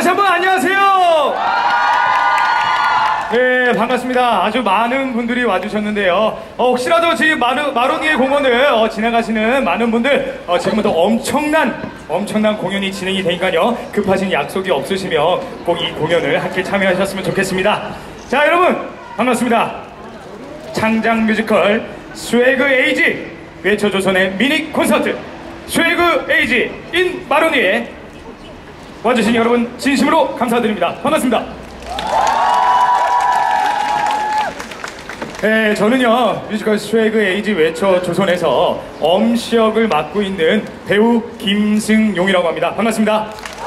다시 한번 안녕하세요. 네, 반갑습니다. 아주 많은 분들이 와주셨는데요. 혹시라도 지금 마로니에 공원을 지나가시는 많은 분들 지금부터 엄청난 공연이 진행이 되니까요. 급하신 약속이 없으시면 꼭 이 공연을 함께 참여하셨으면 좋겠습니다. 자, 여러분 반갑습니다. 창작 뮤지컬 스웨그 에이지 외쳐조선의 미니 콘서트 스웨그 에이지 인 마로니에 와주신 여러분 진심으로 감사드립니다. 반갑습니다. 네, 저는요 뮤지컬 스웨그 에이지 외쳐 조선에서 엄시역을 맡고 있는 배우 김승용이라고 합니다. 반갑습니다.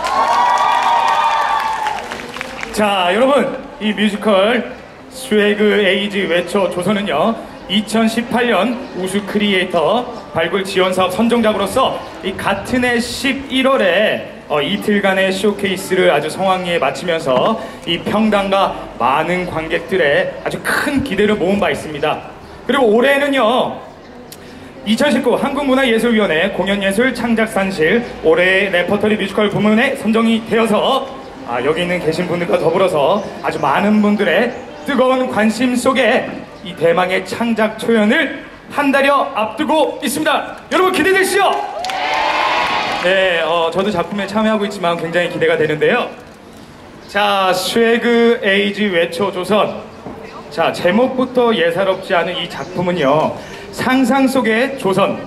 자, 여러분 이 뮤지컬 스웨그 에이지 외쳐 조선은요 2018년 우수 크리에이터 발굴 지원 사업 선정작으로서 이 같은 해 11월에 이틀간의 쇼케이스를 아주 성황리에 마치면서 이 평당과 많은 관객들의 아주 큰 기대를 모은 바 있습니다. 그리고 올해는요 2019 한국문화예술위원회 공연예술 창작산실 올해의 레퍼토리 뮤지컬 부문에 선정이 되어서 여기 있는 계신 분들과 더불어서 아주 많은 분들의 뜨거운 관심 속에 이 대망의 창작 초연을 한 달여 앞두고 있습니다. 여러분 기대되시죠? 네, 저도 작품에 참여하고 있지만 굉장히 기대가 되는데요. 자, 스웨그 에이지 외쳐 조선. 자, 제목부터 예사롭지 않은 이 작품은요 상상 속의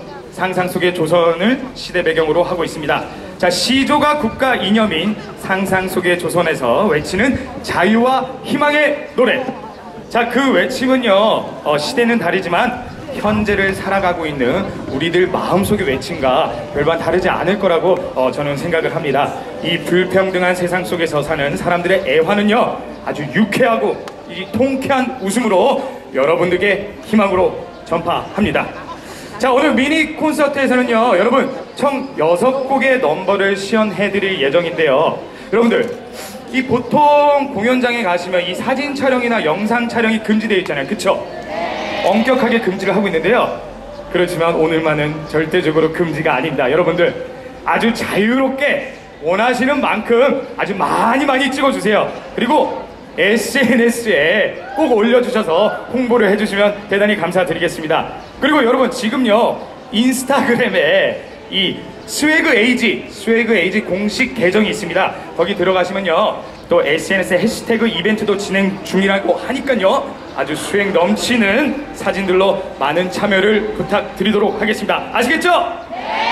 조선을 시대 배경으로 하고 있습니다. 자, 시조가 국가 이념인 상상 속의 조선에서 외치는 자유와 희망의 노래. 자, 그 외침은요 시대는 다르지만 현재를 살아가고 있는 우리들 마음속의 외침과 별반 다르지 않을 거라고 저는 생각을 합니다. 이 불평등한 세상 속에서 사는 사람들의 애환은요 아주 유쾌하고 이 통쾌한 웃음으로 여러분들께 희망으로 전파합니다. 자, 오늘 미니 콘서트에서는요 여러분 총 6곡의 넘버를 시연해드릴 예정인데요. 여러분들 이 보통 공연장에 가시면 이 사진 촬영이나 영상 촬영이 금지되어 있잖아요. 그쵸? 엄격하게 금지를 하고 있는데요. 그렇지만 오늘만은 절대적으로 금지가 아닙니다. 여러분들 아주 자유롭게 원하시는 만큼 아주 많이 찍어주세요. 그리고 SNS에 꼭 올려주셔서 홍보를 해주시면 대단히 감사드리겠습니다. 그리고 여러분 지금요 인스타그램에 이 스웨그 에이지 공식 계정이 있습니다. 거기 들어가시면요 또 SNS에 해시태그 이벤트도 진행 중이라고 하니까요 아주 수행 넘치는 사진들로 많은 참여를 부탁드리도록 하겠습니다. 아시겠죠? 네!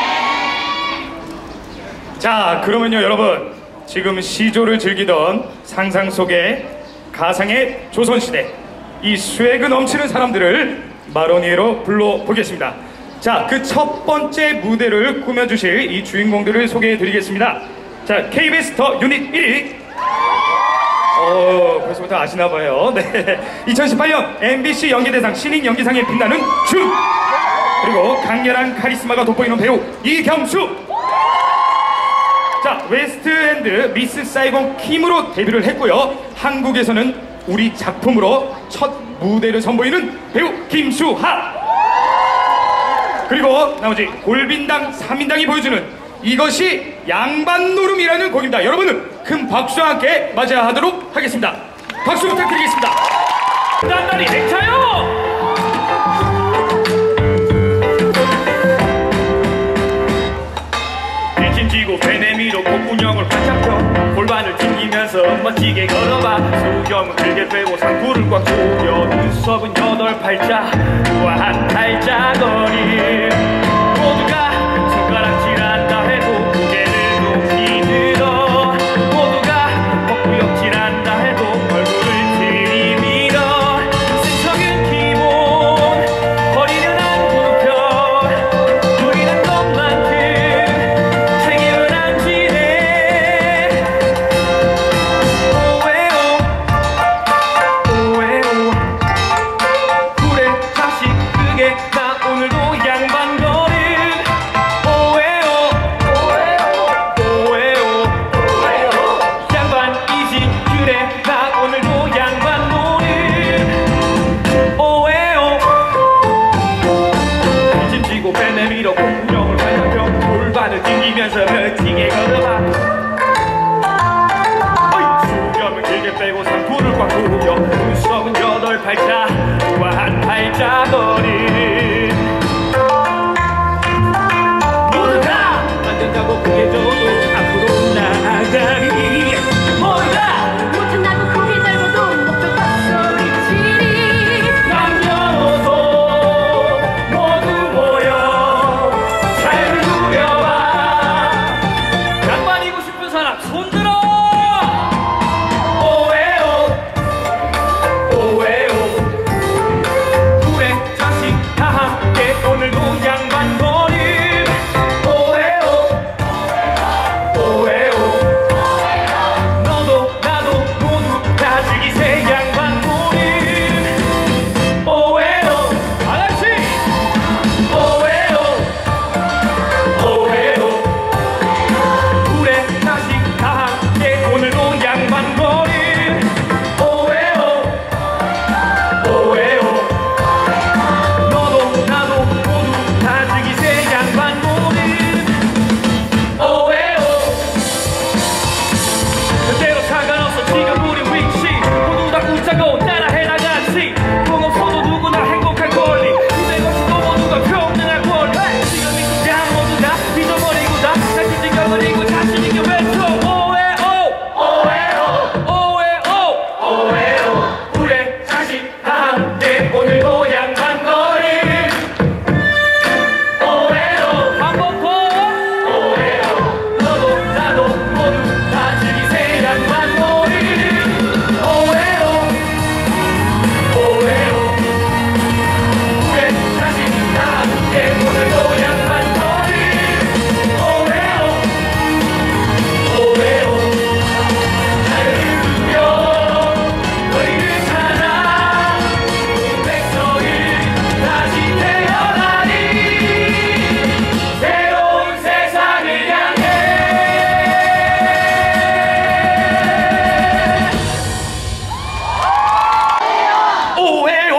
자, 그러면요 여러분 지금 시조를 즐기던 상상 속의 가상의 조선시대 이 스웨그 넘치는 사람들을 마로니에로 불러보겠습니다. 자, 그 첫 번째 무대를 꾸며주실 이 주인공들을 소개해드리겠습니다. 자, KBS 더 유닛 1위 벌써부터 아시나봐요. 네. 2018년 MBC 연기대상 신인 연기상에 빛나는 춤! 그리고 강렬한 카리스마가 돋보이는 배우 이경수! 자, 웨스트엔드 미스 사이공 킴으로 데뷔를 했고요. 한국에서는 우리 작품으로 첫 무대를 선보이는 배우 김수하! 그리고 나머지 골빈당 3인당이 보여주는 이것이 양반노름이라는 곡입니다. 여러분은 큰 박수와 함께 맞이하도록 하겠습니다. 박수 부탁드리겠습니다. 단단히 행차요! 일진지고 배 내밀어 콧구녕을 활짝 펴 골반을 튕기면서 멋지게 걸어봐. 수염은 길게 빼고 상부를 꽉 조여 눈썹은 8팔자 우아한 팔자거리 모두가 손가락질한다 해도 고개를 높이 들어 모두가 헛구역질한다 해도 얼굴을 들이밀어 승적은 기본 허리는 안 굽혀 누리는 것만큼 책임을 안 지네 오웨오 오웨오 그래 자식 그게 사람 손들어. 오에오 오에오 우리 자식 다 함께 오늘도 양반거리 오에오 오에오 너도 나도 모두 다 즐기세 양반거리 오에오 다같이 오에오 오에오 우리 자식 다 함께 오늘도 양반거리 오에오 오에오 너도 나도 모두 다 즐기세 양반거리 오에오 그대로 상관없어 지금 우리 위치 모두 다 웃자고 따라해 나같이 돈 없어도 누구나 행복할 권리 그대 것이 또 모두가 평등할 권리 지금 이 순간 모두 다 잊어버리고 다 다시 지켜버리고 자신 있게 외쳐 오에오 오에오 오에오 오에오 우리 자식 다 함께 오늘도 양반거리 오에오 한 번 더 오에오 너도 나도 모두 다 즐기세 양반거리 오에오 오에오 우리 자식 다 함께 오늘도 양반거리 오에오 오에오 나를 누려 너희를 찾아 백성이 다시 태어나리 새로운 세상을 향해 오에오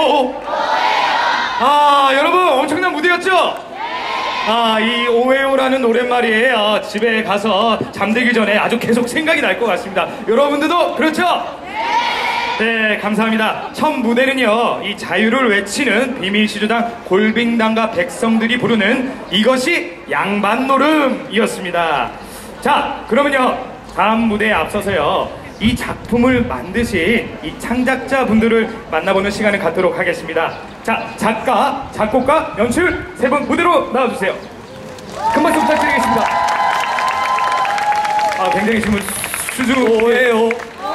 여러분 엄청난 무대였죠? 이 오에오라는 노랫말이 집에 가서 잠들기 전에 아주 계속 생각이 날 것 같습니다. 여러분들도 그렇죠? 네, 감사합니다. 첫 무대는요, 이 자유를 외치는 비밀시주당 골빙당과 백성들이 부르는 이것이 양반노름이었습니다. 자, 그러면요, 다음 무대에 앞서서요, 이 작품을 만드신 이 창작자분들을 만나보는 시간을 갖도록 하겠습니다. 자, 작가, 작곡가, 연출 세 분 무대로 나와주세요. 큰 박수 부탁드리겠습니다. 굉장히 지금 수줍어해요.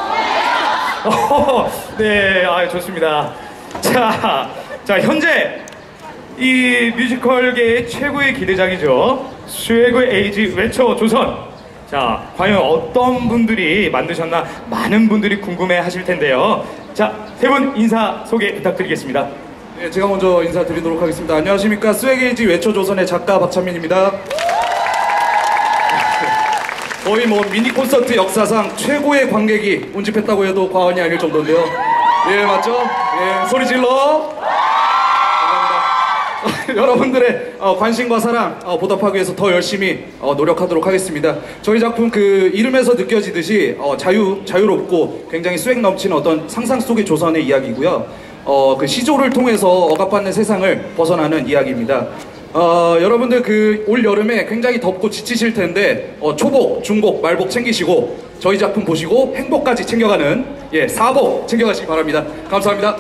네, 좋습니다. 자, 현재 이 뮤지컬계의 최고의 기대작이죠. 스웨그 에이지 외쳐 조선. 자, 과연 어떤 분들이 만드셨나 많은 분들이 궁금해 하실 텐데요. 자, 세 분 인사 소개 부탁드리겠습니다. 네, 제가 먼저 인사드리도록 하겠습니다. 안녕하십니까. 스웨그 에이지 외쳐 조선의 작가 박찬민입니다. 거의 미니 콘서트 역사상 최고의 관객이 운집했다고 해도 과언이 아닐 정도인데요. 예, 맞죠? 예, 소리 질러! 감사합니다. 여러분들의 관심과 사랑 보답하기 위해서 더 열심히 노력하도록 하겠습니다. 저희 작품 그 이름에서 느껴지듯이 자유롭고 굉장히 스웩 넘치는 어떤 상상 속의 조선의 이야기고요. 그 시조를 통해서 억압받는 세상을 벗어나는 이야기입니다. 여러분들 그 올 여름에 굉장히 덥고 지치실 텐데 초복, 중복, 말복 챙기시고 저희 작품 보시고 행복까지 챙겨가는 사복 챙겨가시기 바랍니다. 감사합니다.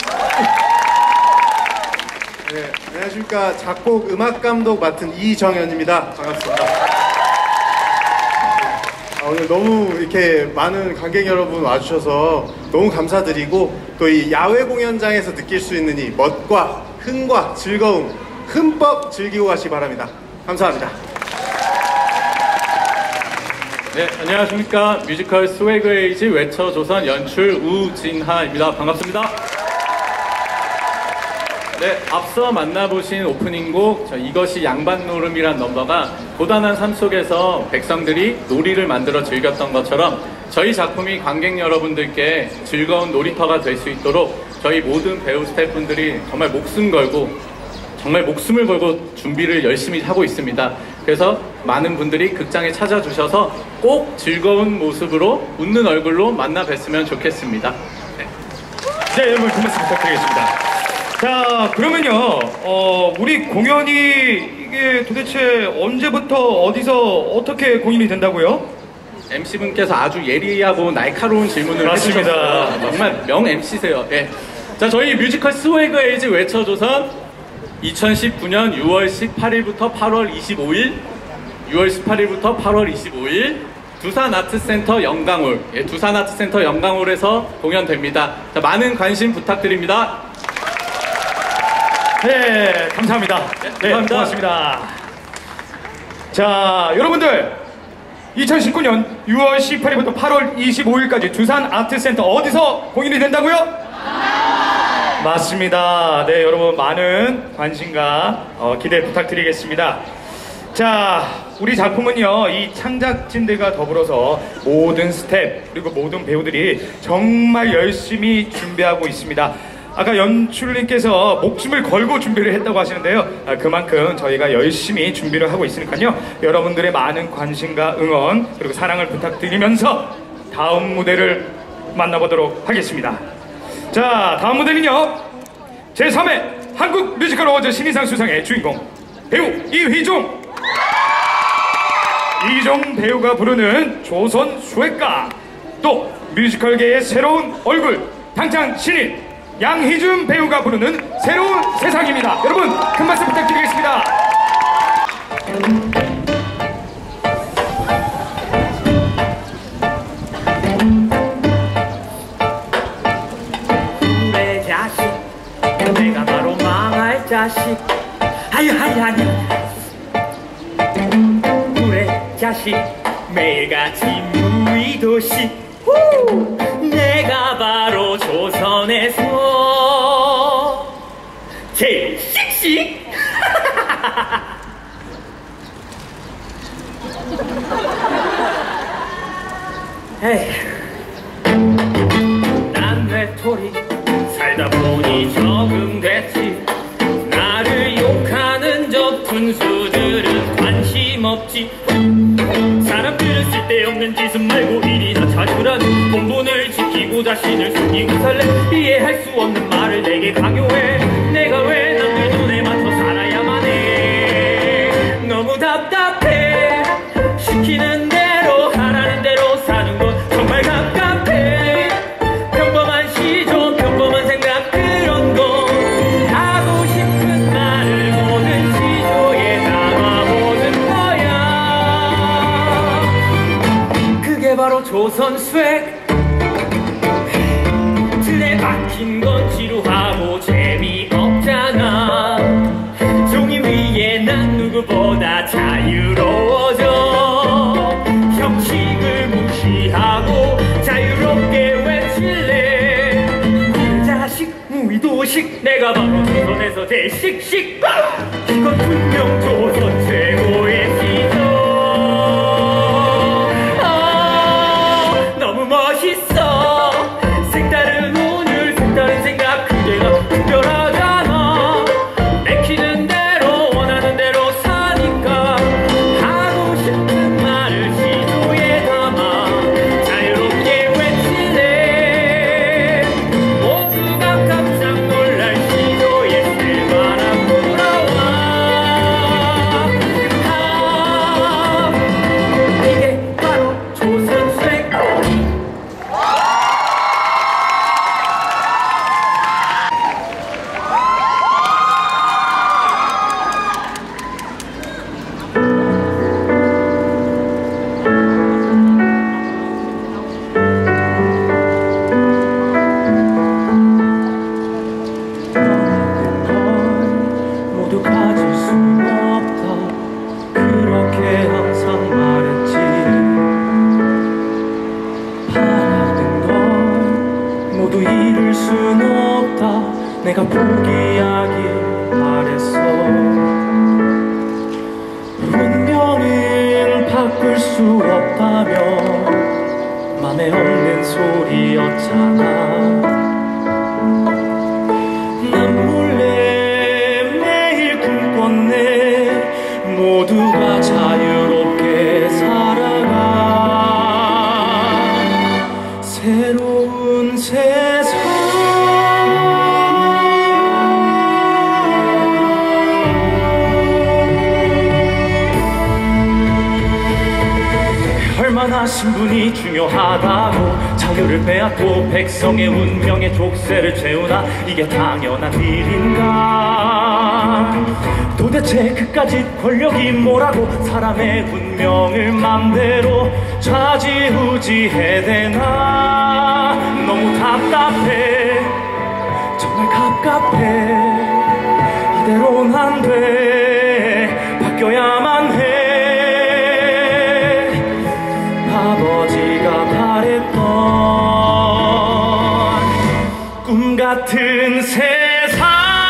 네, 안녕하십니까. 작곡 음악감독 맡은 이정현입니다. 반갑습니다. 오늘 너무 이렇게 많은 관객 여러분 와주셔서 너무 감사드리고 또 이 야외 공연장에서 느낄 수 있는 이 멋과 흥과 즐거움 흠뻑 즐기고 가시기 바랍니다. 감사합니다. 네, 안녕하십니까. 뮤지컬 스웨그 에이지 외쳐 조선 연출 우진하입니다. 반갑습니다. 네, 앞서 만나보신 오프닝곡 이것이 양반노름이란 넘버가 고단한 삶 속에서 백성들이 놀이를 만들어 즐겼던 것처럼 저희 작품이 관객 여러분들께 즐거운 놀이터가 될 수 있도록 저희 모든 배우 스태프분들이 정말 목숨을 걸고 준비를 열심히 하고 있습니다. 그래서 많은 분들이 극장에 찾아주셔서 꼭 즐거운 모습으로 웃는 얼굴로 만나 뵀으면 좋겠습니다. 네, 여러분 큰 말씀 부탁드리겠습니다. 자, 그러면요, 우리 공연이 이게 도대체 언제부터 어디서 어떻게 공연이 된다고요? MC분께서 아주 예리하고 날카로운 질문을 맞습니다. 해주셨어요. 정말 명 MC세요. 예. 자, 저희 뮤지컬 스웨그 에이지 외쳐조선 2019년 6월 18일부터 8월 25일 6월 18일부터 8월 25일 두산아트센터 영광홀, 두산아트센터 영광홀에서 공연됩니다. 자, 많은 관심 부탁드립니다. 네, 감사합니다. 네, 감사합니다. 고맙습니다. 자, 여러분들 2019년 6월 18일부터 8월 25일까지 두산 아트센터 어디서 공연이 된다고요? 맞습니다. 네, 여러분 많은 관심과 기대 부탁드리겠습니다. 자, 우리 작품은요, 이 창작진들과 더불어서 모든 스텝 그리고 모든 배우들이 정말 열심히 준비하고 있습니다. 아까 연출님께서 목숨을 걸고 준비를 했다고 하시는데요. 그만큼 저희가 열심히 준비를 하고 있으니까요. 여러분들의 많은 관심과 응원 그리고 사랑을 부탁드리면서 다음 무대를 만나보도록 하겠습니다. 자, 다음 무대는요, 제3회 한국 뮤지컬 어워즈 신인상 수상의 주인공 배우 이휘종 배우가 부르는 조선 수혜가, 또 뮤지컬계의 새로운 얼굴 당찬 신인 양희준 배우가 부르는 새로운 세상입니다. 여러분 큰 박수 부탁드리겠습니다. 내 자식, 내가 바로 망할 자식. 아유 그래 자식, 매일같이 무의도시. 내가 바로 조선에서 제일 씩씩. 에휴, 난 외톨이 살다 보니 적응됐지. 나를 욕하는 저 분수들은 관심 없지. 사람들은 쓸데없는 짓은 말고 일이나 찾으라는 본분을 지키고 자신을 숨기고 살래. 이해할 수 없는 말을 내게 강요해. 내가 왜 남들 눈에 맞춰 살아야만 해. 너무 답답해. 시키는 대로 하라는 대로 사는 건 정말 갑갑해. 평범한 시조 평범한 생각 그런 거 하고 싶은 말을 모든 시조에 담아보는 거야. 그게 바로 조선 스웩. 틀에 박힌 건 지루하고 재미없잖아. 종이 위에 난 누구보다 자유로워져. 형식을 무시하고 자유롭게 외칠래. 그 자식 무의도식. 내가 바로 조선에서 제일 씩씩. 이건 분명 조선 최고의 시조. 너무 멋있어. 색다른 오늘 색다른 생각 그대가 특별하잖아. 내키는 대로 원하는 대로 사니까 하고 싶은 말을 시조에 담아 자유롭게 외칠래. 모두가 깜짝 놀랄 시조에 쓸만한 돌아와. 이게 바로 조선 스웩. 모두 가질 수는 없다. 그렇게 항상 말했지. 바라는 걸 모두 잃을 수는 없다. 내가 포기하길 바랬어. 운명은 바꿀 수 없다며 맘에 없는 소리였잖아. 난 몰래 매일 꿈꿨네. 모두가 자유롭게 살아가. 새로운 세상. 얼마나 신분이 중요하다고 자유를 빼앗고 백성의 운명의 족쇄를 채우나 이게 당연한 일인가. 도대체 그까짓 권력이 뭐라고 사람의 운명을 맘대로 좌지우지해 대나. 너무 답답해, 정말 갑갑해. 이대로는 안 돼, 바뀌어야만 해. 아버지가 바랬던 꿈 같은 세상.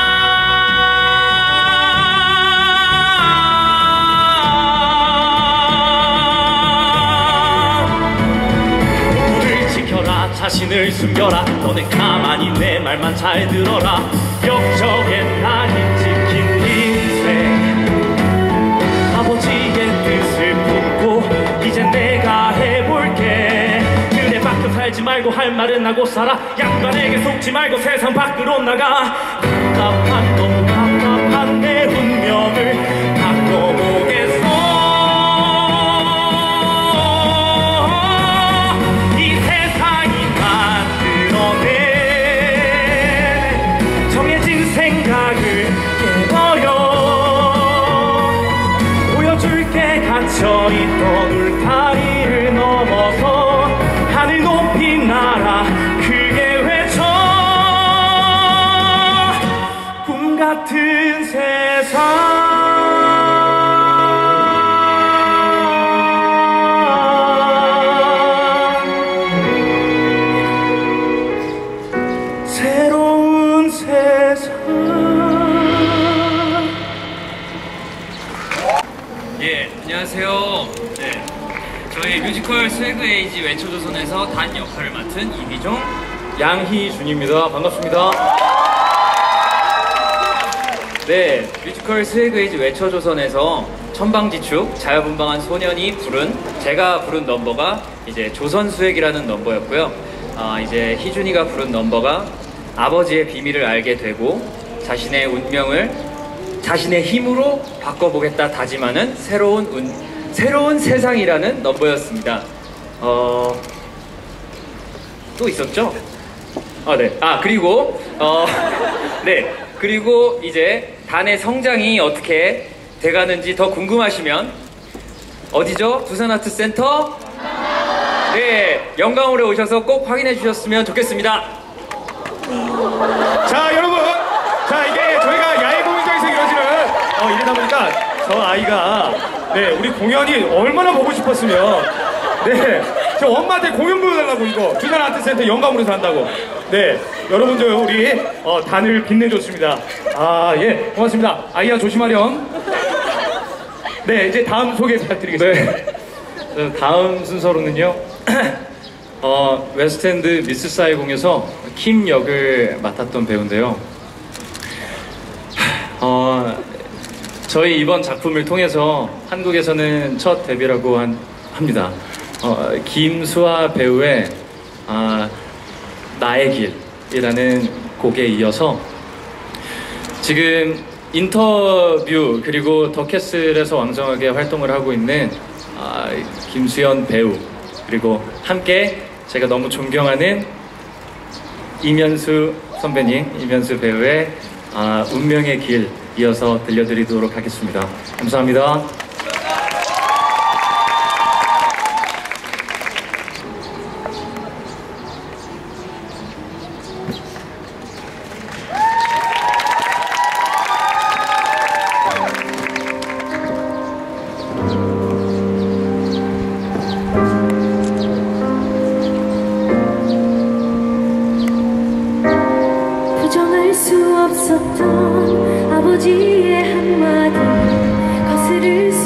누구를 지켜라, 자신을 숨겨라. 너는 가만히 내 말만 잘 들어라. 역적의 나를 지킨 인생, 아버지의 뜻을 품고 이제 내가 해볼게. 그래 밖에 살지 말고 할 말은 하고 살아. 양반에게 속지 말고 세상 밖으로 나가. 답답한 너무 답답한 내 운명을 바꿔보겠어. 이 세상이 만들어낸 정해진 생각을 깨버려. 보여줄게 갇혀있던 울타리를 넘어서 하늘 높이 날아 크게 외쳐. 꿈 같은 세상. 새로운 세상. 예, 안녕하세요. 네, 저희 뮤지컬 스웨그 에이지 외쳐조선에서 단 역할을 맡은 이미종, 양희준입니다. 반갑습니다. 네, 뮤지컬 스웨그 에이지 외쳐조선에서 천방지축 자유분방한 소년이 제가 부른 넘버가 이제 조선수액이라는 넘버였고요. 이제 희준이가 부른 넘버가 아버지의 비밀을 알게 되고 자신의 운명을 자신의 힘으로 바꿔보겠다 다짐하는 새로운 세상이라는 넘버였습니다. 또 있었죠? 네. 그리고 네. 그리고 이제 단의 성장이 어떻게 돼가는지 더 궁금하시면 어디죠? 두산아트센터? 네, 영광홀에 오셔서 꼭 확인해 주셨으면 좋겠습니다. 자 여러분, 자 이게 저희가 야외 공연장에서 이루어지는 일이다 보니까 저 아이가 네 우리 공연이 얼마나 보고 싶었으면 저 엄마한테 공연 보여달라고 이거 두산 아트센터 영광으로 산다고. 네 여러분들 우리 단을 빛내줬습니다. 예 고맙습니다. 아이야 조심하렴. 네 이제 다음 소개 부탁드리겠습니다. 네. 다음 순서로는요. 웨스트엔드 미스 사이공에서 킴 역을 맡았던 배우인데요. 저희 이번 작품을 통해서 한국에서는 첫 데뷔라고 합니다. 김수아 배우의 나의 길이라는 곡에 이어서 지금 인터뷰 그리고 더캐슬에서 왕성하게 활동을 하고 있는 김수현 배우 그리고 함께 제가 너무 존경하는 이면수 선배님, 이면수 배우의 운명의 길 이어서 들려드리도록 하겠습니다. 감사합니다. 부정할 수 없었던 아버지의 한마디 거스를 수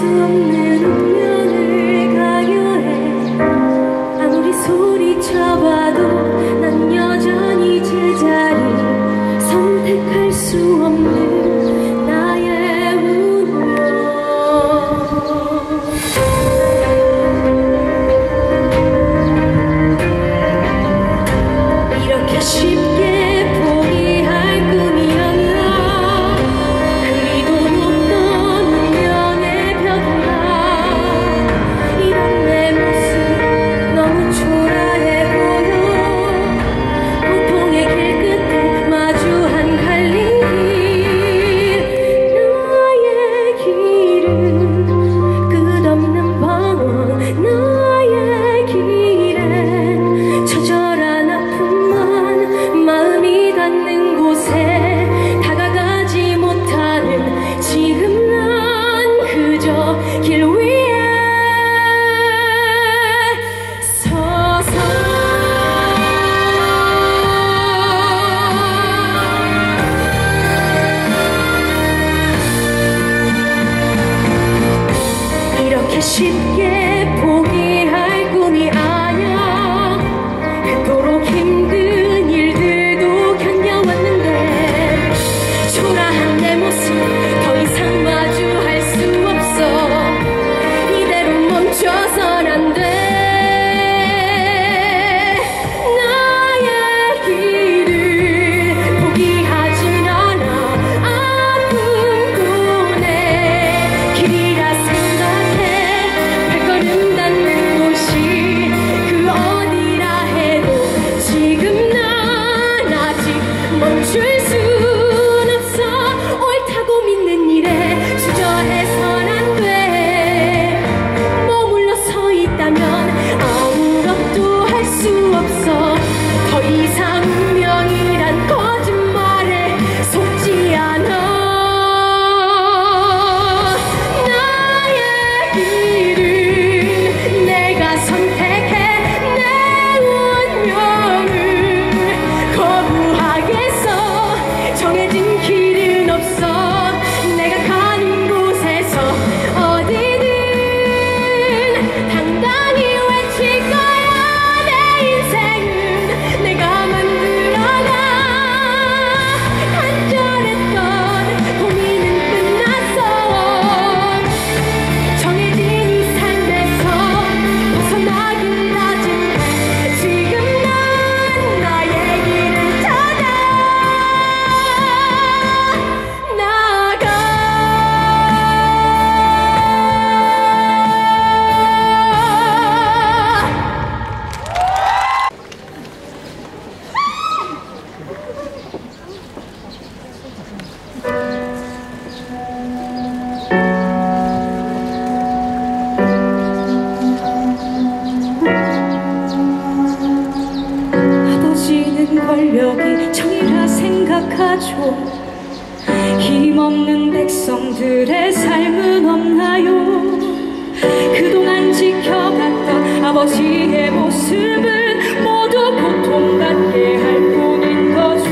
생각하죠. 힘없는 백성들의 삶은 없나요? 그동안 지켜봤던 아버지의 모습은 모두 고통받게 할 뿐인 거죠.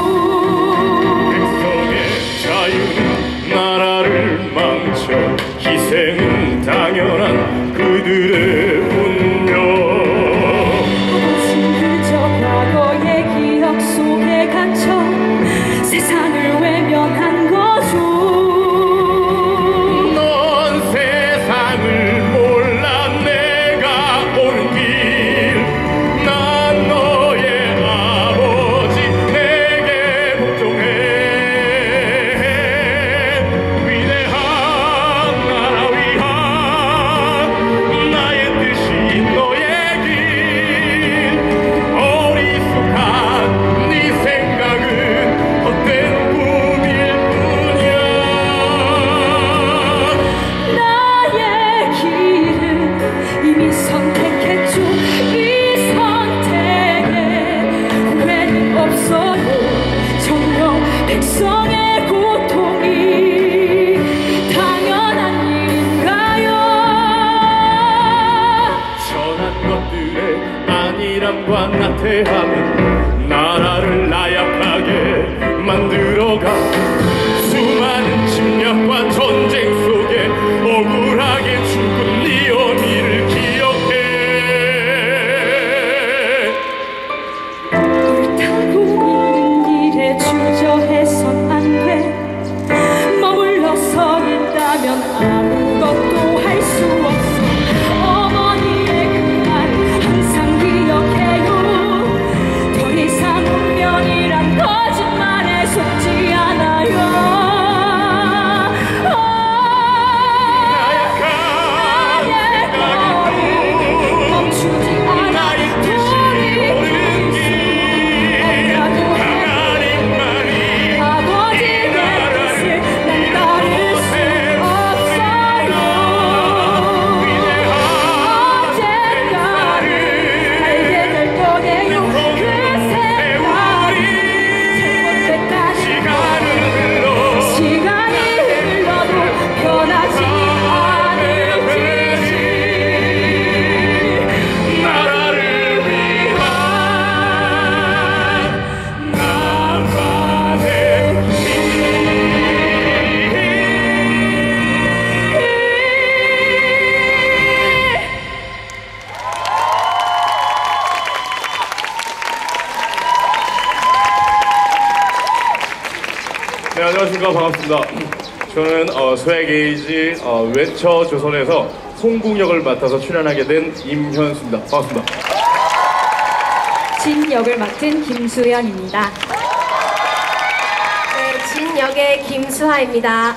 백성의 자유는 나라를 망쳐 희생은 당연한 그들의 운명. 아버지 그저 과거의 기억 속에 갇혀 세상을 외면한 거죠. 넌 세상을 몰라 내가 오는 길. 난 너의 아버지 내게 복종해. 위대한 나라 위한 나의 뜻이 너의 길. 어리숙한 네 생각은 헛된 꿈일 뿐이야. 나의 길은 이미 선택했죠. 이 선택에 후회는 없어요. 정녕 백성의 고통이 당연한 일인가요? 선한 것들의 안일함과 나태함은 나라를 나약하게 만들어가. 수많은 침략과 전쟁 속에 억울하게 죽은 네 어미를 기억해. 옳다고 믿는 일에 주저해선 안 돼. 머물러서 있다면 아무것도 할 수 없어. 어머니의 그 말 항상 기억해요. 더 이상 운명이란 거짓말에 속지 않아요. 나의 걸음 멈추지 않아. 나의 뜻이 옳은 길. 강한 힘만이 아버지의 뜻을 난 따를 수 없어요. 언젠가는 알게 될 거예요. 그 세상이 잘못될 때까지 시간이 흘러도 변하지 않을 테지. 나라를 위한 나만의 네, 안녕하십니까. 반갑습니다. 저는 스웨게이지 외쳐 조선에서 송궁 역을 맡아서 출연하게 된 임현수입니다. 반갑습니다. 진 역을 맡은 김수연입니다. 네, 진 역의 김수하입니다.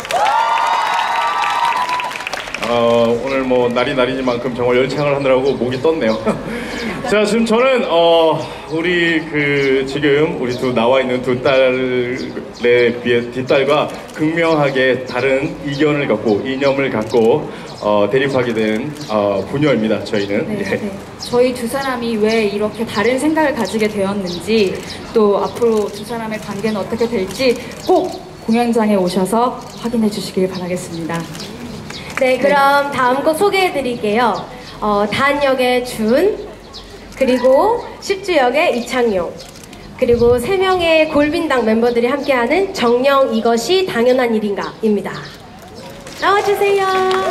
오늘 뭐 날이 날이니만큼 정말 열창을 하느라고 목이 떴네요. 자, 지금 저는 우리 지금 우리 나와 있는 두 딸에 비해 뒷딸과 극명하게 다른 이견을 갖고 이념을 갖고 대립하게 된 부녀입니다. 저희는. 네, 네. 저희 두 사람이 왜 이렇게 다른 생각을 가지게 되었는지, 또 앞으로 두 사람의 관계는 어떻게 될지 꼭 공연장에 오셔서 확인해 주시길 바라겠습니다. 네, 그럼 다음 곡 소개해 드릴게요. 단 역의 준, 그리고 10주 역의 이창용, 그리고 3명의 골빈당 멤버들이 함께하는 정령 이것이 당연한 일인가 입니다. 나와주세요.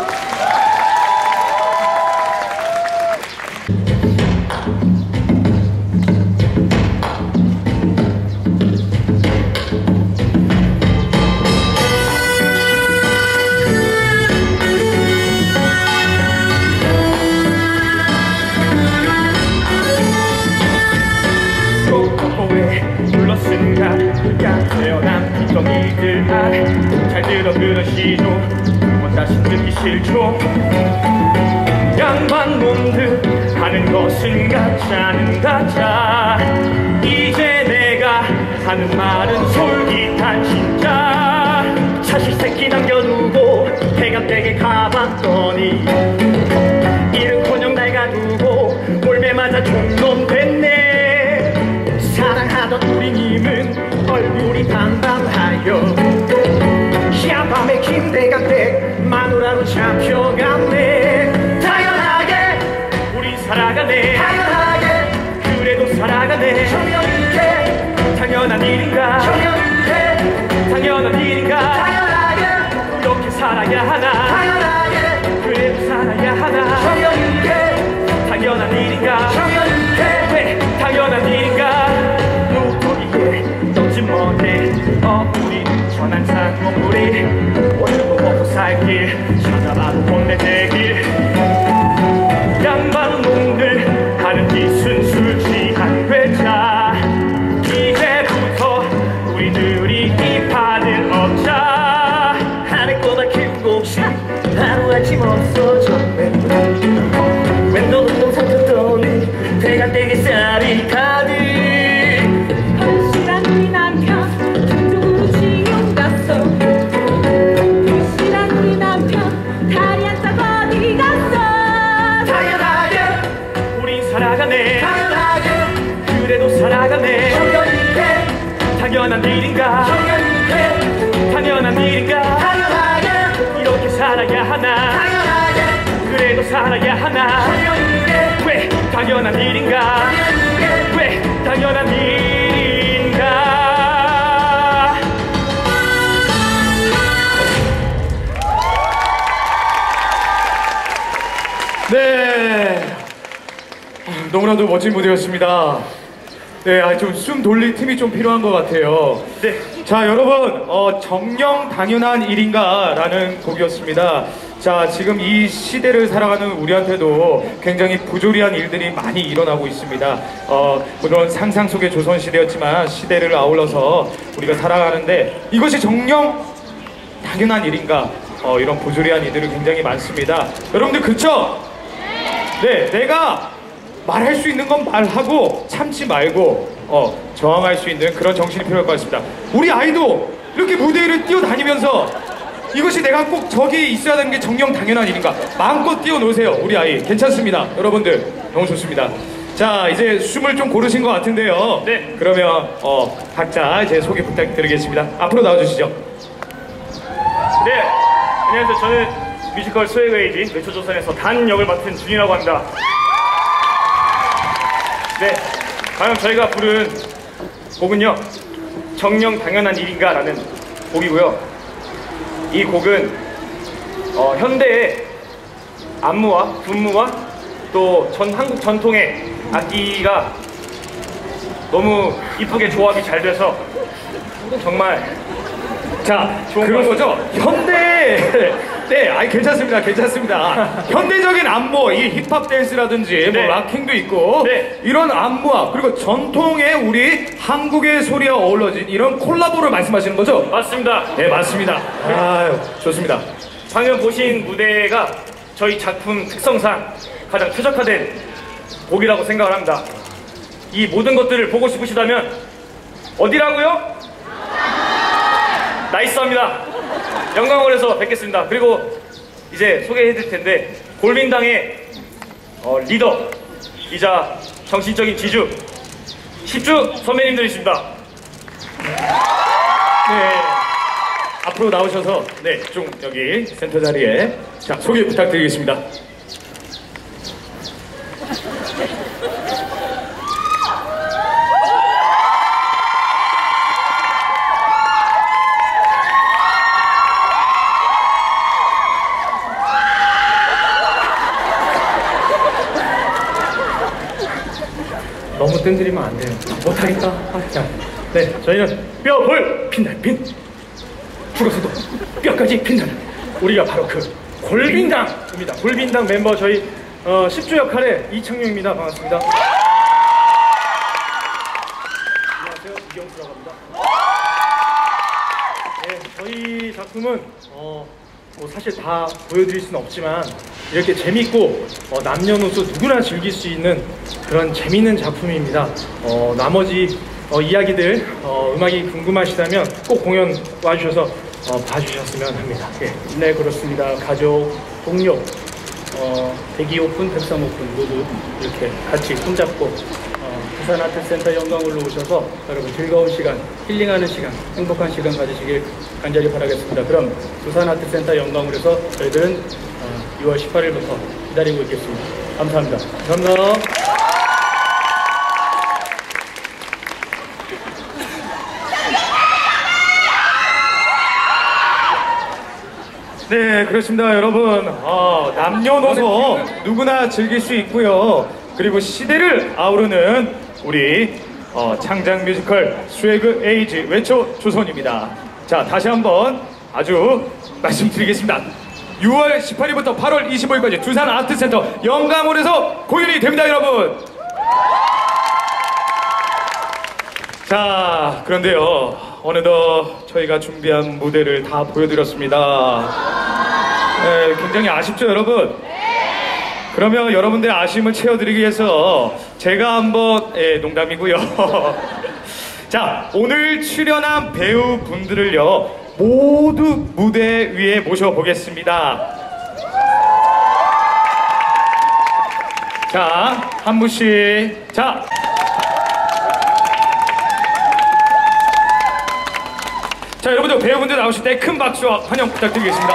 불렀은가 야 태어난 뒷덩이들 잘 들어 그런 시조 다시 듣기 싫죠. 양반놈들 하는 것은 가짜는 가짜. 이제 내가 하는 말은 솔깃한 진짜. 사실 새끼 남겨두고 해갑되게 가봤더니 이른커녕 날 가두고 몰매 맞아 총놈 됐네. 사랑하던 우리 님은 얼굴이 다 내 마누라로 잡혀갔네. 당연하게 우리 살아가네. 당연하게 그래도 살아가네. 정연이게 당연한 일인가. 정연이게 당연한 일인가. 당연하게 이렇게 살아야 하나. 당연하게 그래도 살아야 하나. 정연이게 당연한 일인가. 정연이게 왜 당연한 일인가. 누구기에 던진 머리 우리 천안산 먹물이 오늘도 먹고 살길 찾아봐도 혼내대길. 양반놈들 하는 짓은 술 취한 회자. 이제부터 우리들이 이 판을 얻자. 하늘보다 큰 곡식 하루아침 없어졌네. 왼돈 운동상 뜯더니 대가댁에 쌀이 가득. 현실한 우리 남편 중국으로 지금 갔어. 현실한 우리 남편 다리 한 짝 어디 갔어. 당연하게 우린 살아가네. 당연하게 그래도 살아가네. 정연이게 당연한 일인가. 정연이게 당연한 일인가. 당연하게 이렇게 살아야 하나. 당연하게 그래도 살아야 하나. 정연이게 왜 당연한 일인가. 정연이게 왜 당연한 일인가. 네. 너무나도 멋진 무대였습니다. 네, 좀 숨 돌릴 틈이 좀 필요한 것 같아요. 네. 자, 여러분, 정녕 당연한 일인가라는 곡이었습니다. 자, 지금 이 시대를 살아가는 우리한테도 굉장히 부조리한 일들이 많이 일어나고 있습니다. 물론 상상 속의 조선시대였지만 시대를 아울러서 우리가 살아가는데 이것이 정녕 당연한 일인가? 이런 부조리한 일들이 굉장히 많습니다. 여러분들 그쵸? 네, 내가 말할 수 있는 건 말하고 참지 말고 저항할 수 있는 그런 정신이 필요할 것 같습니다. 우리 아이도 이렇게 무대를 뛰어다니면서 이것이 내가 꼭 저기 있어야 되는 게 정녕 당연한 일인가? 마음껏 뛰어노세요, 우리 아이. 괜찮습니다. 여러분들 너무 좋습니다. 자, 이제 숨을 좀 고르신 것 같은데요. 네. 그러면 각자 제 소개 부탁드리겠습니다. 앞으로 나와주시죠. 네, 안녕하세요. 저는 뮤지컬 스웨그에이지 외초조선에서 단 역을 맡은 준이라고 합니다. 네, 방금 저희가 부른 곡은요, 정녕 당연한 일인가 라는 곡이고요. 이 곡은 현대의 안무와 군무와 또 한국 전통의 악기가 너무 이쁘게 조합이 잘 돼서 정말 자, 그런 거죠? 현대, 네, 아니 괜찮습니다, 괜찮습니다. 현대적인 안무, 이 힙합 댄스라든지 뭐 네. 락킹도 있고 네. 이런 안무와 그리고 전통의 우리 한국의 소리와 어우러진 이런 콜라보를 말씀하시는 거죠? 맞습니다. 네, 맞습니다. 아유, 좋습니다. 방금 보신 무대가 저희 작품 특성상 가장 최적화된 곡이라고 생각을 합니다. 이 모든 것들을 보고 싶으시다면 어디라고요? 나이스합니다. 영광홀에서 뵙겠습니다. 그리고 이제 소개해드릴 텐데 골빈당의 리더이자 정신적인 지주 10주 선배님들이십니다. 네, 앞으로 나오셔서 네, 좀 여기 센터 자리에 자, 소개 부탁드리겠습니다. 너무 뜸들이면 안 돼요. 못하겠다. 자, 네, 저희는 뼈볼 핀다 핀. 죽어서도 뼈까지 핀다는 우리가 바로 그 골빈당입니다. 골빈당 멤버 저희 10주 역할의 이창용입니다. 반갑습니다. 안녕하세요, 이경수라고 합니다. 네, 저희 작품은 뭐 사실 다 보여드릴 수는 없지만 이렇게 재밌고 남녀노소 누구나 즐길 수 있는 그런 재밌는 작품입니다. 나머지 이야기들 음악이 궁금하시다면 꼭 공연 와주셔서 봐주셨으면 합니다. 네, 그렇습니다. 가족, 동료, 대기 오픈, 백상 오픈 모두 이렇게 같이 손잡고 부산아트센터 영광으로 오셔서 여러분 즐거운 시간, 힐링하는 시간, 행복한 시간 가지시길 간절히 바라겠습니다. 그럼 부산아트센터 영광으로서 저희들은 6월 18일부터 기다리고 있겠습니다. 감사합니다. 감사합니다. 네, 그렇습니다, 여러분. 남녀노소 누구나 즐길 수 있고요. 그리고 시대를 아우르는 우리 창작 뮤지컬 스웨그 에이지 외쳐 조선입니다. 자, 다시 한번 아주 말씀드리겠습니다. 6월 18일부터 8월 25일까지 두산 아트센터 영광홀에서 공연이 됩니다, 여러분. 자, 그런데요, 어느덧 저희가 준비한 무대를 다 보여드렸습니다. 네, 굉장히 아쉽죠, 여러분? 그러면 여러분들의 아쉬움을 채워드리기 위해서 제가 한번, 농담이고요. 자, 오늘 출연한 배우분들을요, 모두 무대 위에 모셔보겠습니다. 자, 한 분씩. 자. 자, 여러분들 배우분들 나오실 때 큰 박수와 환영 부탁드리겠습니다.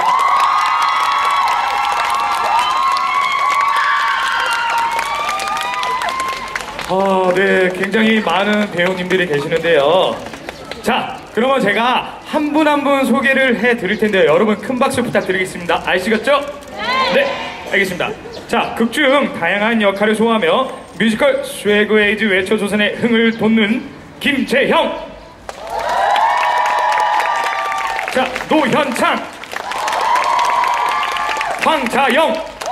네, 굉장히 많은 배우님들이 계시는데요. 자, 그러면 제가 한 분 한 분 소개를 해드릴 텐데요. 여러분 큰 박수 부탁드리겠습니다. 아시겠죠? 네, 알겠습니다. 자, 극중 다양한 역할을 소화하며 뮤지컬 스웨그 에이지 외쳐 조선의 흥을 돋는 김재형. 자, 노현창, 황자영,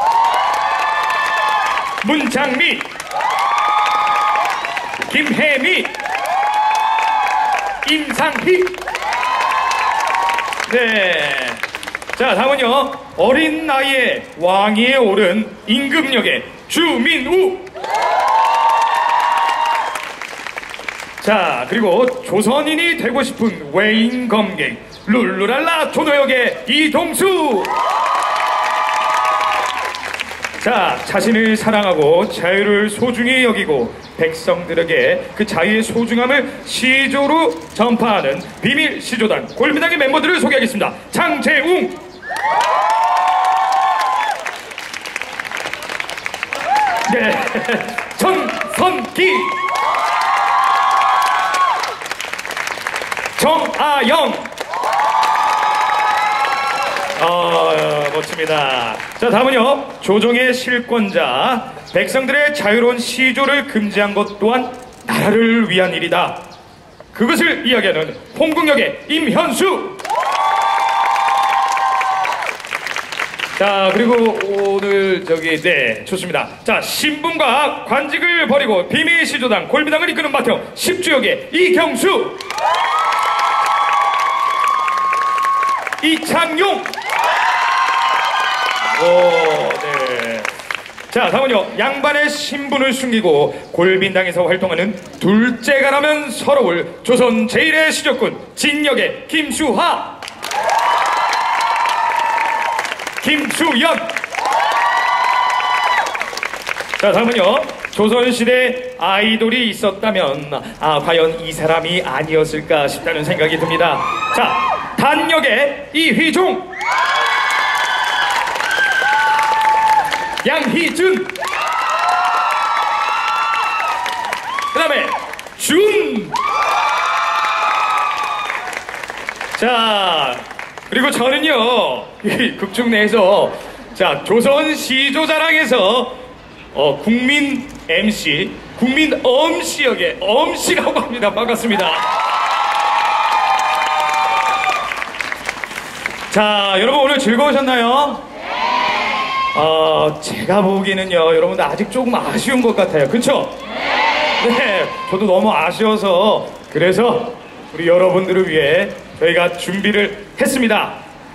문창미, 김혜미, 임상희. 네. 자, 다음은요, 어린 나이에 왕위에 오른 임금역의 주민우. 자, 그리고 조선인이 되고 싶은 외인 검객 룰루랄라 조노역의 이동수. 자, 자신을 사랑하고 자유를 소중히 여기고 백성들에게 그 자유의 소중함을 시조로 전파하는 비밀 시조단 골비당의 멤버들을 소개하겠습니다. 장재웅, 네, 전선기, 정아영. 멋집니다. 자, 다음은요, 조정의 실권자, 백성들의 자유로운 시조를 금지한 것 또한 나라를 위한 일이다. 그것을 이야기하는 홍궁역의 임현수. 자, 그리고 오늘 네, 좋습니다. 자, 신분과 관직을 버리고 비밀 시조당 골비당을 이끄는 마태형 10주역의 이경수. 이창용. 네. 자, 다음은요, 양반의 신분을 숨기고 골빈당에서 활동하는 둘째가라면 서러울 조선 제1의 시조꾼 진역의 김수하, 김수연. 자, 다음은요, 조선시대 아이돌이 있었다면 과연 이 사람이 아니었을까 싶다는 생각이 듭니다. 자, 단역의 이휘종, 양희준, 그 다음에 준. 자, 그리고 저는요, 이 극중 내에서 자, 조선 시조자랑에서 국민 MC, 국민 엄씨 역의 엄씨라고 합니다. 반갑습니다. 자, 여러분 오늘 즐거우셨나요? 제가 보기에는요, 여러분들 아직 조금 아쉬운 것 같아요. 그쵸? 네, 저도 너무 아쉬워서 그래서 우리 여러분들을 위해 저희가 준비를 했습니다.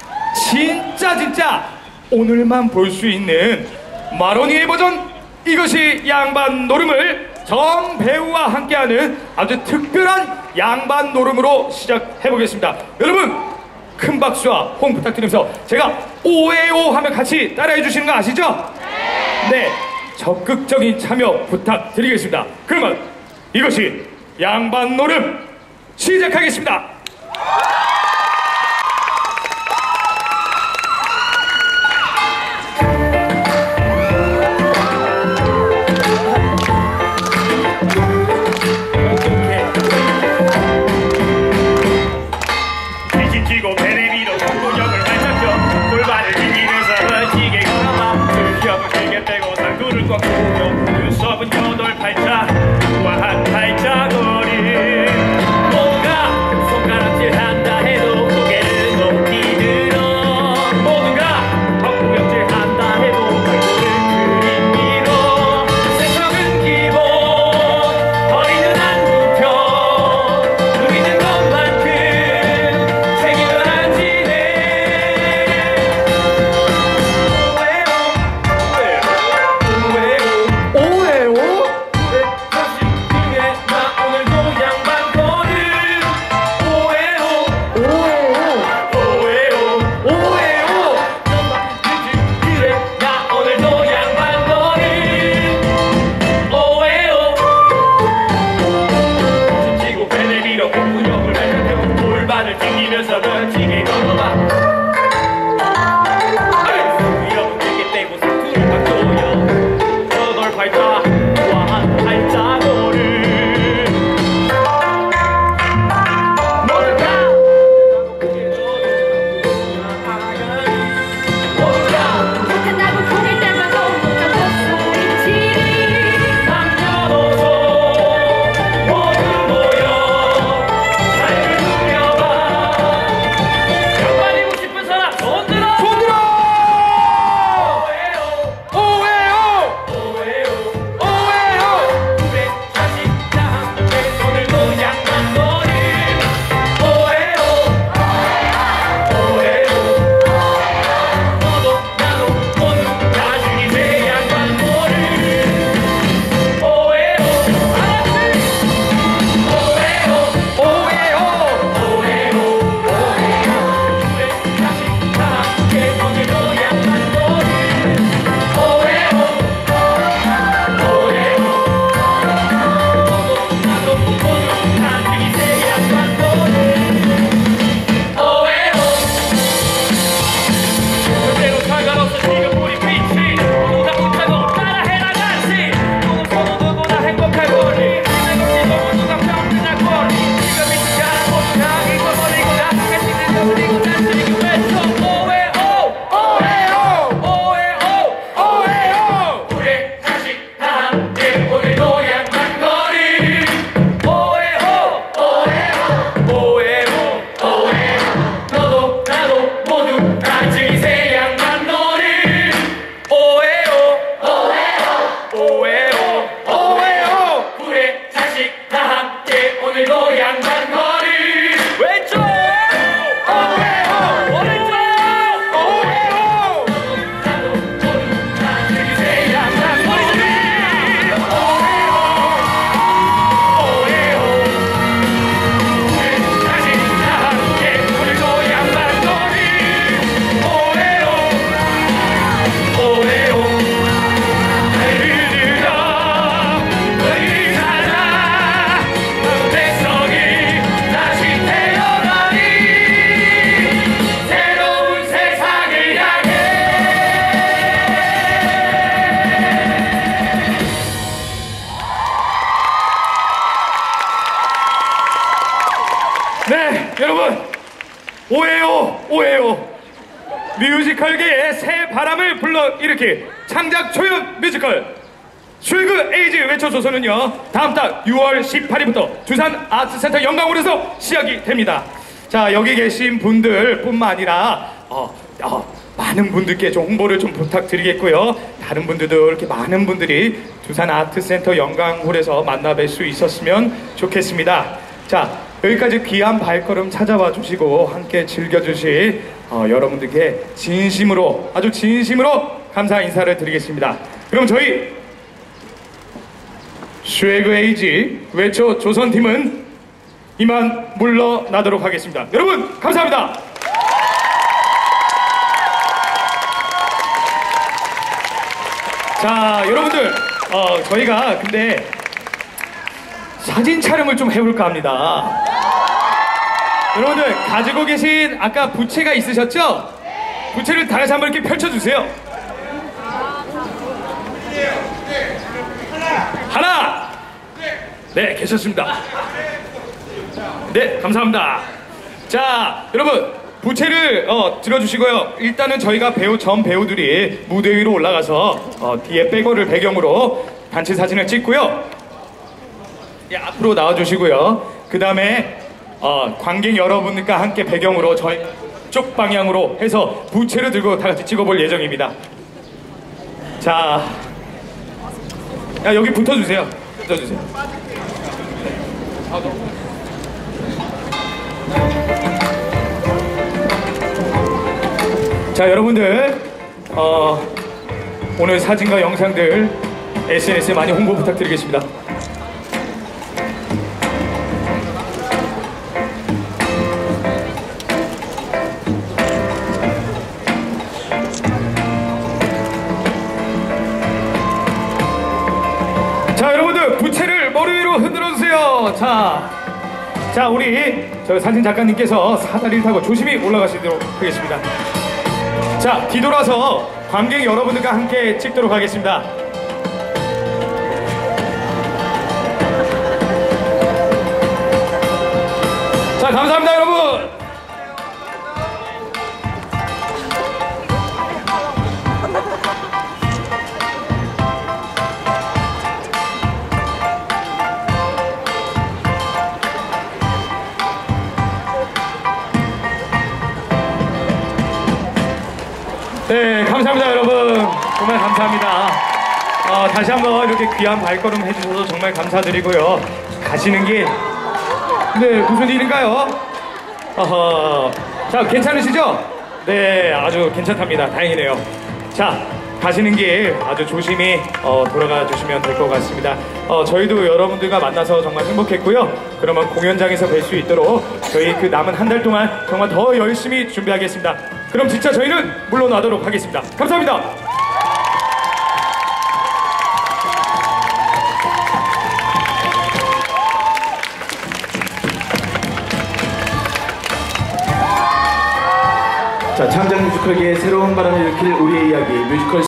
진짜 오늘만 볼 수 있는 마로니의 버전 이것이 양반 노름을 정 배우와 함께하는 아주 특별한 양반 노름으로 시작해보겠습니다. 여러분 큰 박수와 호응 부탁드리면서 제가 오에오 하면 같이 따라해 주시는 거 아시죠? 네, 적극적인 참여 부탁드리겠습니다. 그러면 이것이 양반 노름 시작하겠습니다. 뒤집히고 배를 위로 공구력을 발작혀 골반을 튕기면서 멋지게 걸어봐 등력을 길게 빼고 상구를 꽉 조여 눈썹은 8발짝 우아한 발자국이 뭔가 손가락질 한다 해도 고개를 높이 들어 뭔가 헛구역질 한다 해도 얼굴을 그림 밀어 세상은 기본 어리는 안편 누리는 것만큼 책임을 안 지네 오에오? 그래 나 오늘도 양반 거를 오해오 그래 나 오늘도 양반 거를 오해오 지치고 배를 밀어 공구력을 발작해 골반을 튕기면서 멋지게 걸어봐 위협은 길게 빼고 상투를 막 조여 8발짝 우아한 발자국을 못한다고 고개 때려도 못한 소리치리 남녀노소 모두 모여 잘 누려봐 양반이고 싶은 사람 손 들어 그래 다시 다 함께 손을 놓 양반 거리 너도 나도 모두 다 즐기세 양반 거리 그대로 상관없어 지금 우리 빛이 누가 못하고 따라해라 같이 누구 서로 누구나 행복할 거리 지금 누가 평균할 거리 지금 이 시간 모두 다 잊어버리고 나중에 시간 버리고 단순히 외쳐 오해오 우리 다시 다 함께 오늘도 양반거리 너도 나도 모두 다 즐기세 양반놀이 오해오 우리 다시 다 함께 오늘도 양반거리 왼쪽 오른쪽 나도 모두 다 즐기세 양반놀이 다시 다 함께 오늘도 양반놀이 나를 들어 너희 찾아 너 백성이 다시 태어나니 새로운 세상을 향해 네, 여러분 오해요 뮤지컬계의 새 바람을 불러일으킬 창작 초연 뮤지컬 슈그 에이지 외쳐줘서는요 다음 달 6월 18일부터 두산 아트센터 영광홀에서 시작이 됩니다. 자, 여기 계신 분들 뿐만 아니라 많은 분들께 좀 홍보를 좀 부탁드리겠고요. 다른 분들도 이렇게 많은 분들이 두산 아트센터 영광홀에서 만나뵐 수 있었으면 좋겠습니다. 자, 여기까지 귀한 발걸음 찾아와 주시고 함께 즐겨주실 여러분들께 진심으로 아주 진심으로 감사 인사를 드리겠습니다. 그럼 저희 슈에그 에이지 외쳐 조선팀은 이만 물러나도록 하겠습니다. 여러분 감사합니다. 자, 여러분들 저희가 근데 사진 촬영을 좀 해볼까 합니다. 여러분들 가지고 계신 아까 부채가 있으셨죠? 부채를 다시 한번 이렇게 펼쳐주세요. 하나! 네, 계셨습니다. 네, 감사합니다. 자, 여러분 부채를 들어주시고요. 일단은 저희가 전 배우들이 무대 위로 올라가서 뒤에 백어를 배경으로 단체 사진을 찍고요. 예, 앞으로 나와주시고요. 그 다음에 관객 여러분과 함께 배경으로 저희 쪽 방향으로 해서 부채를 들고 다 같이 찍어볼 예정입니다. 자, 야, 여기 붙어주세요. 붙어주세요. 자, 여러분들 오늘 사진과 영상들 SNS에 많이 홍보 부탁드리겠습니다. 자, 여러분들 부채를 머리 위로 흔들어 주세요. 자, 우리 저 사진 작가님께서 사다리를 타고 조심히 올라가시도록 하겠습니다. 자, 뒤돌아서 관객 여러분들과 함께 찍도록 하겠습니다. 자, 감사합니다, 여러분. 네, 감사합니다, 여러분. 정말 감사합니다. 다시 한번 이렇게 귀한 발걸음 해주셔서 정말 감사드리고요. 가시는 길, 네, 무슨 일인가요? 자, 괜찮으시죠? 네, 아주 괜찮답니다. 다행이네요. 자, 가시는 길 아주 조심히 돌아가 주시면 될 것 같습니다. 저희도 여러분들과 만나서 정말 행복했고요. 그러면 공연장에서 뵐 수 있도록 저희 그 남은 한 달 동안 정말 더 열심히 준비하겠습니다. 그럼 진짜 저희는 물러나도록 하겠습니다. 감사합니다. 자, 창작 뮤지컬계에 새로운 바람을 일으킬 우리의 이야기 뮤지컬